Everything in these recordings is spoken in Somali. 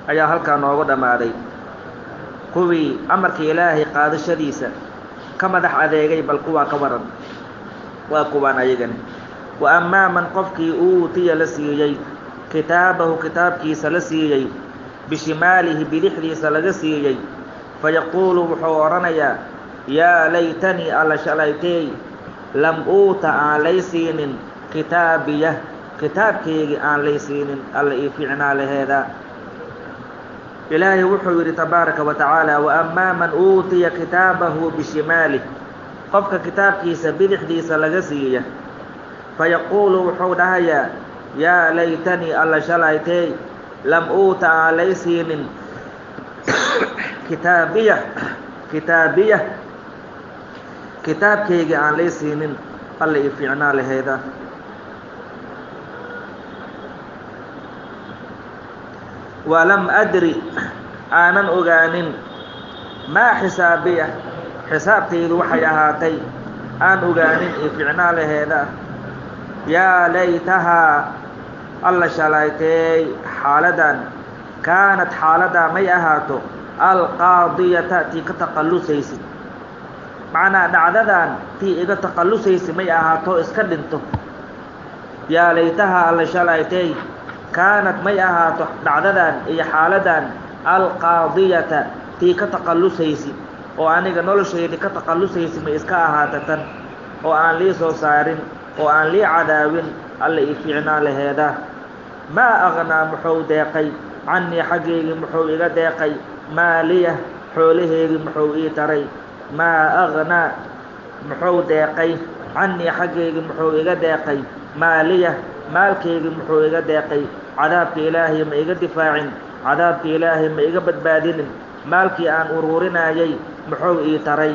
ayaa halkaa noogu dhammaaday kuwii amarka ilaahay qaadashadiisa ka madax adeegay bal kuwaa ka waran waa kuwaan ayagani wa amaa man qofkii uutiya la siiyey kitaabahu kitaabkiisa la siiyey bishimaalihi bidixdiisa laga siiyey fayaquulu wuxuu odhanayaa yaa laytanii alla shalayteey lam uuta aan lay siinin kitaabiya kitaabkeygii aan lay siinin alla ii fiicnaa laheedaa ilaahay wuxuu yidhi tabaaraka wa tacaala wa amaa man uutiya kitaabahu bishimaalih qofka kitaabkiisa bidixdiisa laga siiya fayaquulu wuxuu dhahayaa yaa laytanii alla shalayteey lam uuta aan lay siinin kitaabiya kitaabkeygii aan lay siinin alla ii fiicnaa laheedaa walam adri aanan ogaanin maa xisaabiya xisaabtaydu waxay ahaatay aan ogaanin ii fiicnaa laheeda yaa laytahaa alla shalayteey xaaladan kaanad xaaladaa may ahaato alqaadiyata tii ka taqallusaysid macnaa dhacdadan tii iga taqallusaysid may ahaato iska dhinto yaa laytahaa alla shalayteey kaanad may ahaato dhacdadan iyo xaaladan alqaadiyata tii ka taqallusaysid oo aniga noloshaydii ka taqallusaysid may iska ahaata tan oo aan lii soo saarin oo aan lii cadaawin alla ii fiicnaa laheedaa maa aqnaa muxuu deeqay cannii xaggeygii muxuu iga deeqay maaliya xoolaheygii muxuu ii taray maa aqnaa muxuu deeqay cannii xaggeygii muxuu iga deeqay maaliya maalkaygii muxuu iga deeqay cadaabka ilaahay ma iga difaacin cadaabka ilaahay ma iga badbaadinin maalkii aan uruurinayay muxuu ii taray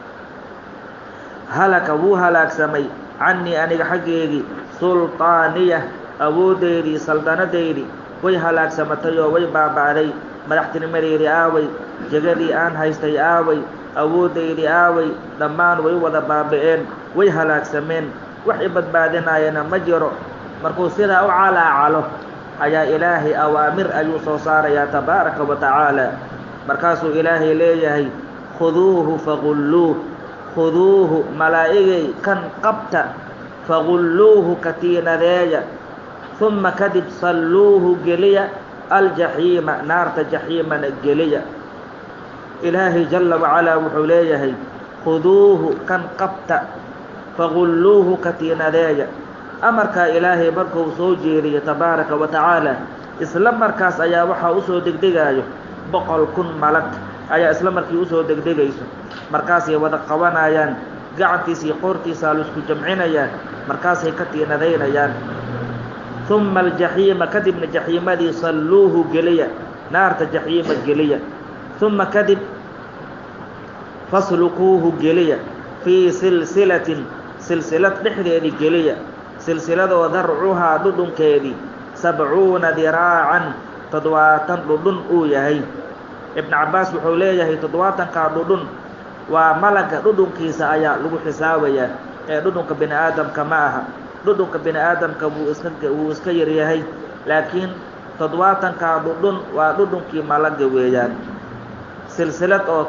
halaka wuu halaagsamay cannii aniga xaggeygii sulطaaniya awooddeydii saldanadeydii way halaagsamatay oo way baaba'day madaxtinimadeydii aaway jegadii aan haystay aaway awooddeydii aaway dhammaan way wada baaba'een way halaagsameen wax i badbaadinayana ma jiro markuu sidaa u calaacalo ayaa ilaahay awaamir ayuu soo saarayaa tabaaraka wa tacaala markaasuu ilaahay leeyahay khuduuhu fagulluuh khuduuhu malaa'igay kan qabta fagulluuhu katiinadeeya uma kadib salluuhu geliya aljaxiima naarta jaxiimana geliya ilaahay jalla wacalaa wuxuu leeyahay khuduuhu kan qabta fagulluuhu katiinadeeya amarkaa ilaahay markuu soo jeediyo tabaaraka wa tacaala isla markaas ayaa waxaa usoo degdegaayo 100,000 malag ayaa isla markii usoo degdegayso markaasay wada qabanayaan gacantiisa iyo qoortiisa laisku jamcinayaan markaasay ka tiinadaynayaan uma aljaxiima kadibna jaxiimadii salluuhu geliya naarta jaxiima geliya uma kadib fasluquuhu geliya fii silsilatin silsilad dhexdeedii geliya silsiladoo darcuhaa dhudhunkeedii 70 diraacan 70 dhudhun uu yahay ibn cabbaas wuxuu leeyahay 70kaa dhudhun waa malaga dhudhunkiisa ayaa lagu xisaabayaa ee dhudhunka bini aadamka ma aha dhudhunka bini aadamka wuu iska yaryahay laakiin 70kaa dhudhun waa dhudhunkii malaga weeyaan silsilad oo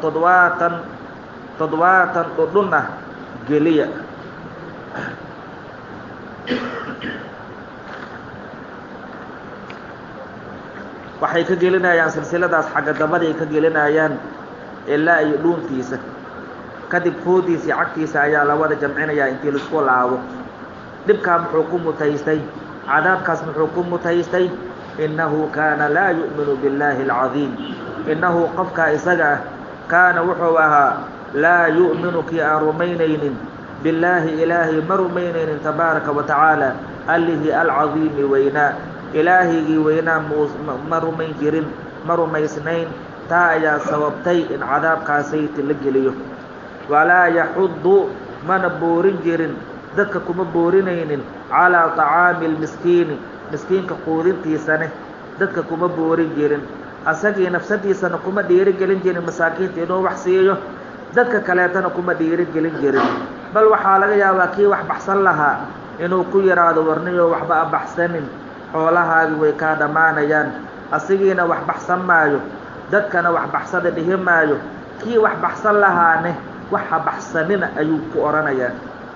70 dhudhun ah geliya waxay ka gelinayaan silsiladaas xagga dabaday ka gelinayaan ilaa iyo dhuuntiisa kadib foodiisii cagtiisa ayaa la wada jamcinayaa intii laisku laabo dhibkaa muxuu ku mutaystay cadaabkaas muxuu ku mutaystay innahu kaana laa yu'minu billaahi alcadiim innahu qofkaa isaga ah kaana wuxuu ahaa laa yu'minu kii aan rumaynaynin billaahi ilaahay ma rumaynaynin tabaaraka wa tacaala allihii alcadiimi weynaa ilaahigii weynaa ma rumayn jirin ma rumaysnayn taa ayaa sababtay in cadaabkaasayti la geliyo walaa yaxuddu mana boorin jirin dadka kuma boorinaynin calaa طacaami اlmiskiini miskiinka quudintiisane dadka kuma boorin jirin asagii nafsadiisana kuma dhiirigelin jirin masaakiinta inuu wax siiyo dadka kaleetana kuma dhiirigelin jirin bal waxaa laga yaabaa kii wax baxsan lahaa inuu ku yidhaahdo warniyo waxba a baxsanin xoolahaagi way kaa dhammaanayaan asigiina wax baxsan maayo dadkana wax baxsada dhihi maayo kii wax baxsan lahaane waxa baxsanina ayuu ku oranayaa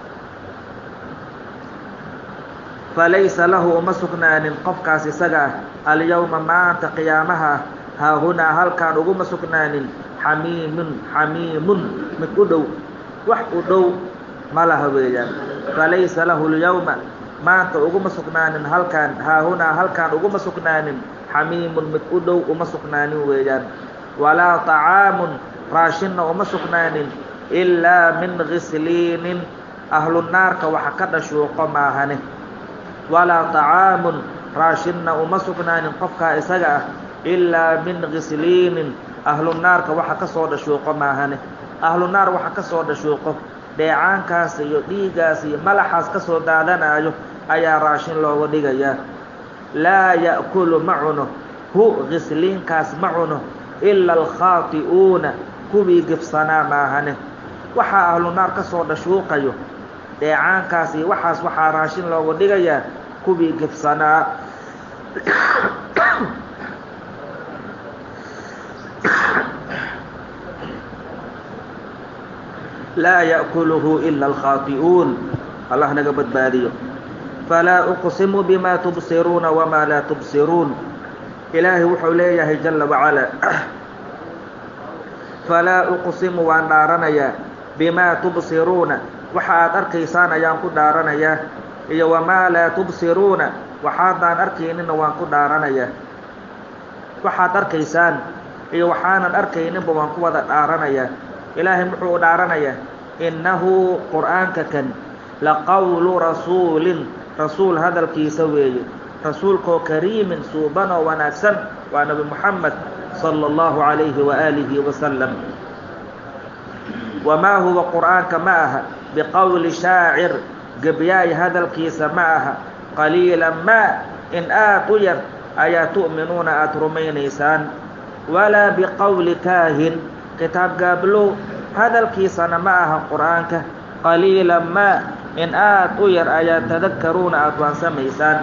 falaysa lahu uma sugnaanin qofkaas isaga ah alyawma maanta qiyaamaha haahunaa halkaan uguma sugnaanin xamiimun mid u dhow wax u dhow ma laha weeyaan falaysa lahu alyawma maanta uguma sugnaanin halkaan haahunaa halkaan uguma sugnaanin xamiimun mid u dhow uma sugnaanin weeyaan walaa طacaamun raashinna uma sugnaanin ilaa min ghisliinin ahlu naarka waxa ka dhashuuqo maahane walaa طacaamun raashinna uma sugnaanin qofkaa isaga ah ilaa min ghisliinin ahlu naarka waxa ka soo dhashuuqo maahane ahlu naar waxa ka soo dhashuuqo dheecaankaas iyo dhiigaas iyo malaxaas ka soo daadanaayo ayaa raashin looga dhigayaa laa ya'kulu ma cuno hu ghisliinkaas ma cuno ila alkhaati'uuna kuwii gibsanaa maahane waxaa ahlu naar ka soo dhashuuqayo dheecaankaas iyo waxaas waxaa raashin looga dhigayaa kuwii gibsanaa laa ya'kuluhu ila alkhaati'uun allah naga badbaadiyo falaa uqsimu bimaa tubsiruuna wamaa laa tubsiruun ilaahay wuxuu leeyahay jala wacalaa falaa uqsimu waan dhaaranayaa bimaa tubsiruuna waxa aad arkaysaan ayaan ku dhaaranayaa iyo wamaa laa tubsiruuna waxaadaan arkaynina waan ku dhaaranayaa waxaad arkaysaan iyo waxaanan arkayninba waan ku wada dhaaranayaa ilaahay muxuu u dhaaranayaa innahu qur'aanka kan laqawlu rasuulin rasuul hadalkiisa weeye rasuulkoo kariimin suubanoo wanaagsan waa nabi muxamed sala allahu calayhi waaalihi wasalam wamaa huwa qur'aanka ma aha biqowli shaacir gebyaay hadalkiisa ma aha qaliilan maa in aad u yar ayaa tu'minuuna aad rumaynaysaan walaa biqowli kaahin kitaab gaablow hadalkiisana ma aha qur'aanka qaliilan maa in aad u yar ayaa tadakkaruuna aad waansamaysaan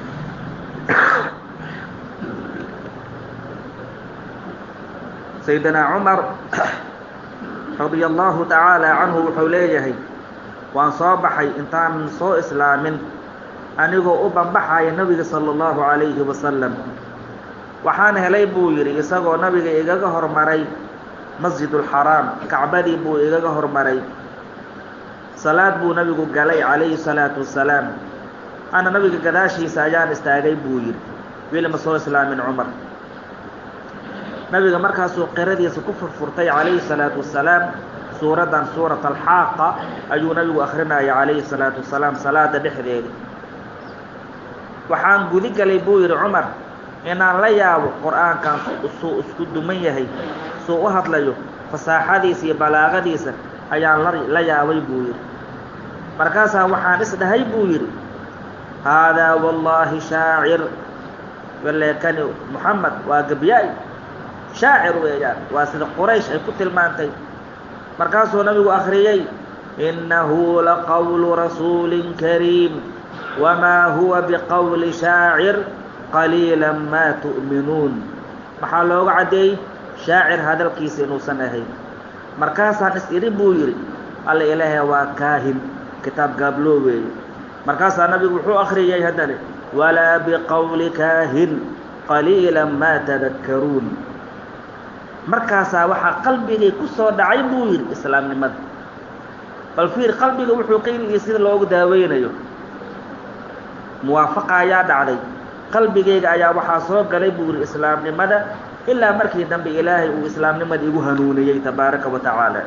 saydinaa cumar radia allahu tacaala canhu wuxuu leeyahay waan soo baxay intaanan soo islaamin anigoo u banbaxaya nabiga sala allahu calayhi wasalam waxaan helay buu yidhi isagoo nabiga igaga hormaray masjidulxaraam kacbadii buu igaga hormaray salaad buu nabigu galay calayhi salaatu wasalaam ana nabiga gadaashiisa ayaan istaagay buu yidhi weli ma soo islaamin cumar nabiga markaasuu qiradiisa ku furfurtay calayhi salaatu wasalaam suuraddan suurat alxaaqa ayuu nabigu akhrinaya calayhi salaatu wasalaam salaada dhexdeeda waxaan gudi galay buu yidhi cumar inaan la yaabo qur'aankan suu isku duman yahay suu u hadlayo fasaaxadiisa iyo balaaqadiisa ayaan la yaabay buu yidhi markaasaa waxaan isdhahay buu yidhi haadaa wallaahi shaacir waleekani muxamed waa gebyaay shaacir weeyaan waa sida quraysh ay ku tilmaantay markaasuu nabigu akhriyey innahu laqawlu rasuulin kariim wamaa huwa biqowli shaacir qaliilan maa tu'minuun maxaa looga caddeeyey shaacir hadalkiisa inuusan ahayn markaasaan is-idhi buu yidhi alla ilaahay waa kaahin kitaab gaabloo weeye markaasaa nabigu wuxuu akhriyey haddane walaa biqowli kaahin qaliilan maa tadakkaruun markaasaa waxaa qalbigay ku soo dhacay buu yidhi islaamnimada bal fiir qalbiga wuxuu qiiliyey sida loogu daaweynayo muwaafaqa ayaa dhacday qalbigayga ayaa waxaa soo galay buu yidhi islaamnimada ilaa markii dambe ilaahay uu islaamnimada igu hanuuniyey tabaaraka wa tacaala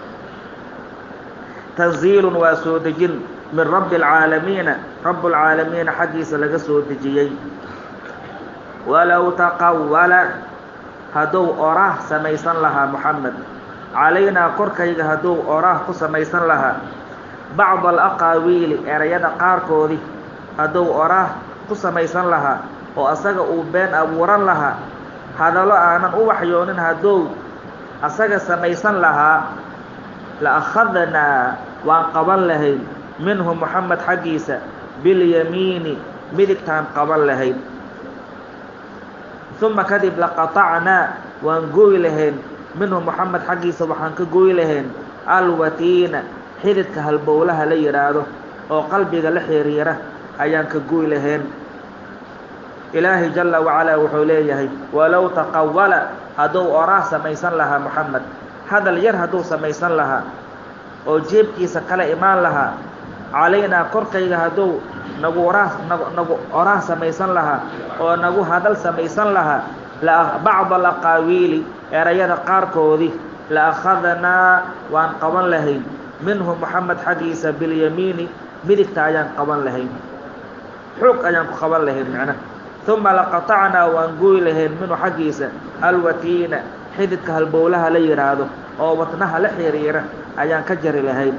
tanziilun waa soo dejin min rabbi alcaalamiina rabbulcaalamiina xaggiisa laga soo dejiyey walow taqawala hadduu oraah samaysan lahaa moxamed calaynaa korkayga hadduu oraah ku samaysan lahaa bacda alaqaawiili erayada qaarkoodii hadduu oraah ku samaysan lahaa oo asaga uu been abuuran lahaa hadallo aanan u waxyoonin hadduu asaga samaysan lahaa la akhadnaa waan qaban lahayn minhu moxamed xaggiisa bilyamiini midigtaan qaban lahayn ثم كذب لقطعنا وانقوي لهن منه محمد حقي سبحان كقوي لهن الوتين حدث هالبولها ليراده وقلبي لحيريره أيان كقوي لهن إلهي جل وعلا وحوليه ولو تقول هدو أراه سميسان لها محمد هذا الير هدو سميسان لها وجيب كيسا كلا إيمان لها علينا كرقيga haduu nagu oraah samaysan lahaa oo nagu hadal samaysan lahaa la bacd alaqaawili erayada qaarkoodii la akhadnaa waan qaban lahayn minhu muxamed xaggiisa bilyamiini midigta ayaan qaban lahayn xoog ayaan ku qaban lahayn macna uma laqatacnaa waan gooyi lahayn minhu xaggiisa alwatiina xididka halbowlaha la yiraahdo oo wadnaha la xiriira ayaan ka jari lahayn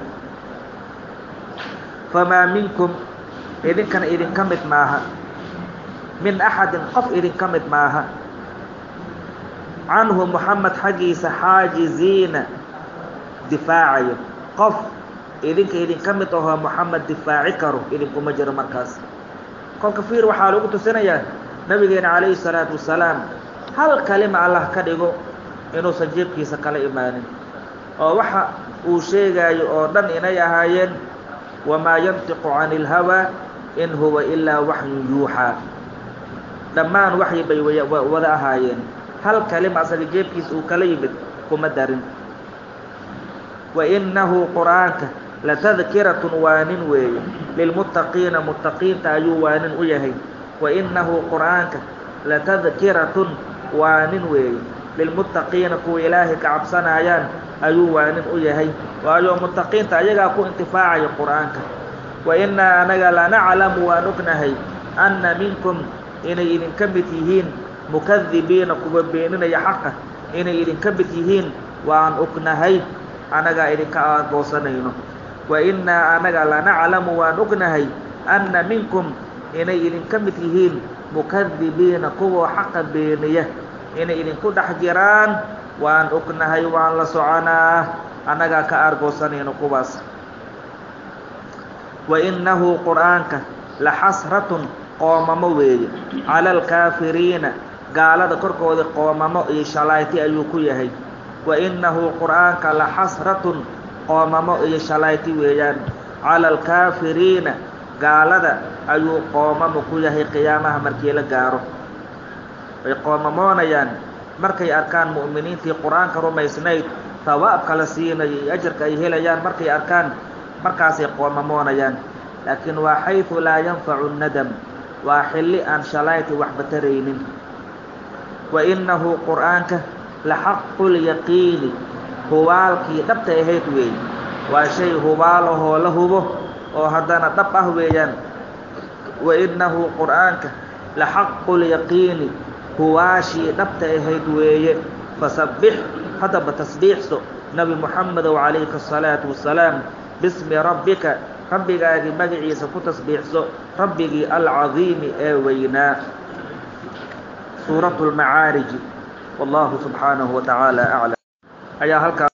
فما منكم إذن كان إذن كمت معها من أحد قف إذن كمت معها عنه محمد حقيس حاجزين دفاعي قف إذن كمت وهو محمد دفاعي كرو إذن كمجر مركز قال كفير وحالوك تسنيا نبينا عليه الصلاة والسلام هل كلمة الله كدقو إنه سجيب كيسا كلا إيمان ووحا وشيغاي أردن إنايا هايين وما ينطق عن الهوى إن هو إلا وحي يوحى دمان وحي بي وذا هايين هل كلمة سجيب كيس وكليبت كمدرين وإنه قرآنك لتذكرة وان وي للمتقين متقين تأيو وان ويهي وإنه قرآنك لتذكرة وان وي للمتقين كو إلهي كعبسنا عيان أيو وان ويهي وأيو متقين تأيغا كو انتفاعي قرآنك وإنا أننا لا نعلم ونكنهي أن منكم إن كبتيهين مكذبين كببيننا يحقا إن كبتيهين وأن أكنهي أننا إن كأغوصنين وإنا أننا لا نعلم ونكنهي أن منكم إن كبتيهين مكذبين كو حقا بينيه إن كدحجران وأن أكنهي وأن لسعنا أننا كأرغوصنين كباس وإنه قرآنك لحسرة قومموي على الكافرين قال ذكرك قوممو شلايتي أيوكو يهي وإنه قرآنك لحسرة قوممو شلايتي ويان على الكافرين قال ذا أيو قوممو يهي قيامها مركي لقارو قوممونا يان مركي أركان مؤمنين في قرآنك رميسنيت ثواب كالسين أجرك أيهيليان مركي أركان مركاسي قوممونيان لكن وحيث لا ينفع الندم وحل أن شلايت وحبترين وإنه قرآنك لحق اليقين هوالكي دبت إهيتوي وشيء هواله لهبه وهدانا دبه ويان وإنه قرآنك لحق اليقين هواشي دبت إهيتوي فسبح هذا بتسبيح نبي محمد وعليه الصلاة والسلام باسم ربك ربك مجعي سكتسبيح ربك العظيم وينا سورة المعارج والله سبحانه وتعالى أعلم أيها